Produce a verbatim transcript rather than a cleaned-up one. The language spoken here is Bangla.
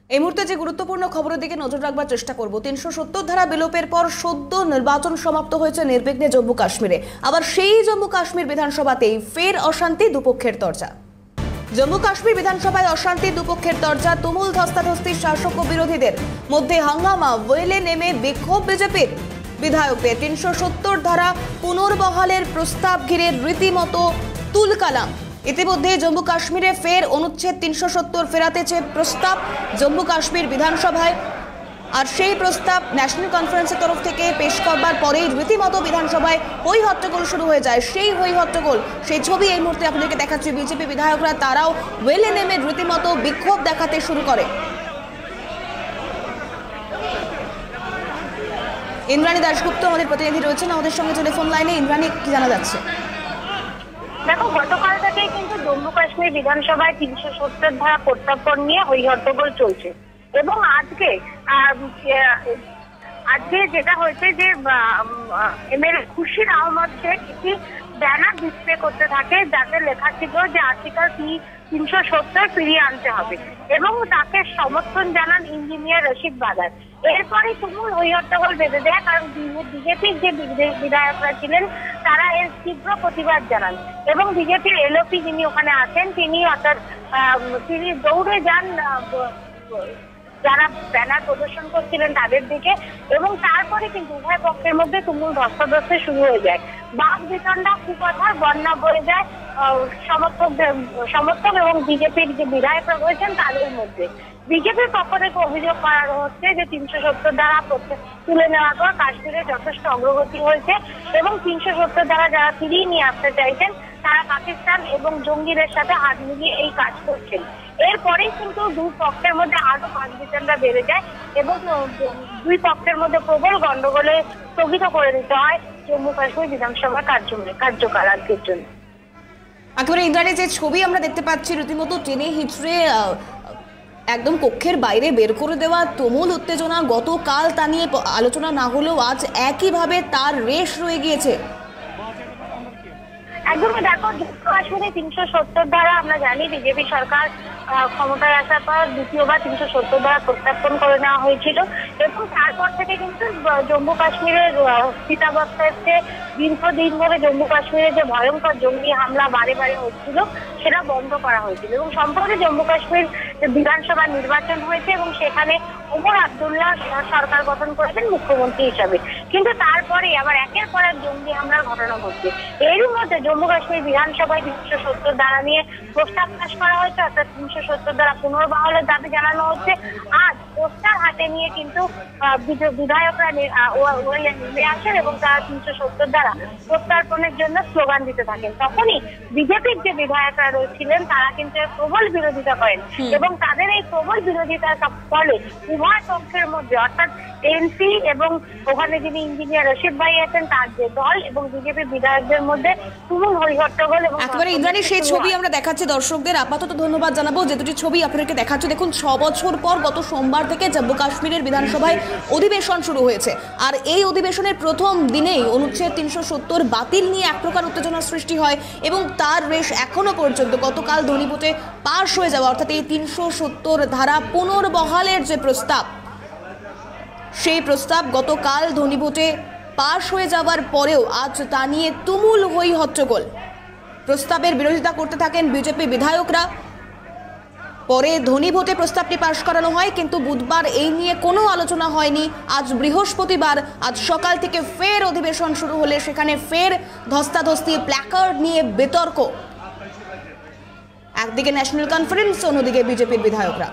এই মুহূর্তে যে গুরুত্বপূর্ণ খবরের দিকে নজর রাখবার চেষ্টা করব। তিনশো সত্তর ধারা বিলোপের পর সদ্য নির্বাচন সমাপ্ত হয়েছে নির্বিঘ্নে জম্মু কাশ্মীরে। আবার সেই জম্মু কাশ্মীর বিধানসভাতেই ফের অশান্তি, দুপক্ষের তরজা। জম্মু কাশ্মীর বিধানসভায় অশান্তি, দুপক্ষের তরজা, তুমুল ধস্তাধস্তি, শাসক ও বিরোধীদের মধ্যে হাঙ্গামা, ওয়েলে নেমে বিক্ষোভ বিজেপির বিধায়কদের। তিনশো সত্তর ধারা পুনর্বহালের প্রস্তাব ঘিরে রীতিমতো তুলকালাম। ইতিমধ্যে জম্মু কাশ্মীরে ফের অনুচ্ছেদ তিনশো সত্তর ফেরাতে চেয়ে প্রস্তাব জম্মু কাশ্মীর বিধানসভায়, আর সেই প্রস্তাব ন্যাশনাল কনফারেন্সের তরফ থেকে পেশ করবার পরেই রীতিমতো বিধানসভায় হই হট্টগোল শুরু হয়ে যায়। সেই হই হট্টগোল, সেই ছবি এই মুহূর্তে আপনাদেরকে দেখাচ্ছি। বিজেপি বিধায়করা তারাও ওয়েলে নেমে রীতিমতো বিক্ষোভ দেখাতে শুরু করে। ইন্দ্রাণী দাশগুপ্ত আমাদের প্রতিনিধি রয়েছেন আমাদের সঙ্গে টেলিফোন লাইনে। ইন্দ্রাণী, কি জানা যাচ্ছে? দেখো, গতকাল থেকে কিন্তু জম্মু কাশ্মীর বিধানসভায় তিনশো সত্তর ধারা প্রত্যাপন নিয়ে হই হট্টগোল চলছে এবং আজকে আজকে যেটা হয়েছে যে এমএলএ খুরশিদ আহমদ শেখ একটি ব্যানার ডিসপ্লে করতে থাকে যাতে লেখা ছিল যে আর্টিকেল তিনশো সত্তর ফিরিয়ে আনতে হবে এবং তাকে সমর্থন জানান ইঞ্জিনিয়ার রশিদ বাজার। এরপরে তুমুল হই হট্টগোল বেঁধে দেয়, কারণ বিজেপির যে বিধায়করা ছিলেন তারা এর তীব্র প্রতিবাদ জানান এবং বিজেপির এলওপি যিনি ওখানে আছেন তিনি অর্থাৎ তিনি দৌড়ে যান যারা ব্যানার প্রদর্শন করছিলেন তাদের দিকে এবং তারপরে কিন্তু উভয় পক্ষের মধ্যে তুমুল ধস্তাধস্তি শুরু হয়ে যায়। বাক বিতণ্ডা, কুকথার বন্যা বয়ে যায় সমর্থক সমর্থক এবং বিজেপির যে বিধায়করা রয়েছেন তাদের মধ্যে। বিজেপির পক্ষ থেকে অভিযোগ করা হচ্ছে যে তিনশো সত্তর দ্বারা তুলে নেওয়ার পর কাশ্মীরে যথেষ্ট অগ্রগতি হয়েছে এবং তিনশো সত্তর দ্বারা যারা ফিরিয়ে নিয়ে আসতে চাইছেন তারা পাকিস্তান এবং জঙ্গিদের সাথে হাত মিলিয়ে এই কাজ করছেন। এরপরেই কিন্তু দুই পক্ষের মধ্যে আরো বাক বিতণ্ডা বেড়ে যায় এবং দুই পক্ষের মধ্যে প্রবল গন্ডগোলে স্থগিত করে দিতে হয় জম্মু কাশ্মীর বিধানসভা কার্যকাল আজকের জন্য। একেবারে ইন্দ্রাণী, যে ছবি আমরা দেখতে পাচ্ছি রীতিমতো টেনে হিচড়ে একদম কক্ষের বাইরে বের করে দেওয়া, তুমুল উত্তেজনা। গতকাল তা নিয়ে আলোচনা না হলেও আজ একইভাবে তার রেশ রয়ে গিয়েছে। একদমই। দেখো, জম্মু কাশ্মীরে তিনশো সত্তর দ্বারা আমরা জানি বিজেপি সরকার ক্ষমতায় আসার পর দ্বিতীয়বার তিনশো সত্তর দ্বারা প্রত্যাপন করে নেওয়া হয়েছিল এবং তারপর থেকে কিন্তু জম্মু কাশ্মীরের স্থিতাবস্থায় দীর্ঘদিন ধরে জম্মু কাশ্মীরে যে ভয়ঙ্কর জঙ্গি হামলা বারে বারে হচ্ছিল সেটা বন্ধ করা হয়েছিল এবং সম্প্রতি জম্মু কাশ্মীর বিধানসভা নির্বাচন হয়েছে এবং সেখানে ওমর আবদুল্লাহ সরকার গঠন করেছেন মুখ্যমন্ত্রী হিসাবে। কিন্তু তারপরে আবার একের পর এক জঙ্গি হামলার ঘটনা ঘটছে। এরই মধ্যে জম্মু কাশ্মীর বিধানসভায় তিনশো সত্তর ধারা নিয়ে প্রস্তাব পাশ করা হয়েছে, অর্থাৎ তিনশো সত্তর দ্বারা পুনর্বহালের দাবি জানানো হচ্ছে। আজ পোস্টার হাতে নিয়ে কিন্তু বিধায়করা নেমে আসেন এবং তারা তিনশো সত্তর দ্বারা প্রত্যার্পণের জন্য স্লোগান দিতে থাকেন। তখনই বিজেপির যে বিধায়করা রয়েছিলেন তারা কিন্তু প্রবল বিরোধিতা করেন এবং তাদের এই প্রবল বিরোধিতার ফলে উভয় পক্ষের মধ্যে অর্থাৎ এনসি এবং ওখানে যিনি ইঞ্জিনিয়ার রশিদ ভাই আছেন তার যে দল এবং বিজেপি বিধায়কদের মধ্যে তুমুল হই হট্টগোল। এবং একেবারে ইন্দ্রাণী, সেই ছবি আমরা দেখাচ্ছি দর্শকদের। আপাতত ধন্যবাদ জানাবো যে দুটি ছবি আপনাদেরকে দেখাচ্ছি। দেখুন, ছ বছর পর গত সোমবার থেকে জম্মু কাশ্মীরের বিধানসভায় অধিবেশন শুরু হয়েছে, আর এই অধিবেশনের প্রথম দিনেই অনুচ্ছেদ তিনশো সত্তর বাতিল নিয়ে এক প্রকার উত্তেজনার সৃষ্টি হয় এবং তার রেশ এখনো পর্যন্ত গতকাল ধ্বনিভোটে পাশ হয়ে যাওয়া, অর্থাৎ এই তিনশো সত্তর ধারা পুনর্বহালের যে প্রস্তাব, সেই প্রস্তাব গতকাল ধ্বনিভোটে পাশ হয়ে যাওয়ার পরেও আজ তা নিয়ে তুমুল হই হট্টগোল। প্রস্তাবের বিরোধিতা করতে থাকেন বিজেপি বিধায়করা। পরে ধ্বনিভোটে প্রস্তাবটি পাশ করানো হয়, কিন্তু বুধবার এই নিয়ে কোনো আলোচনা হয়নি। আজ বৃহস্পতিবার, আজ সকাল থেকে ফের অধিবেশন শুরু হলে সেখানে ফের ধস্তাধস্তি, প্ল্যাকার্ড নিয়ে বিতর্ক। একদিকে ন্যাশনাল কনফারেন্স, অন্যদিকে বিজেপির বিধায়করা।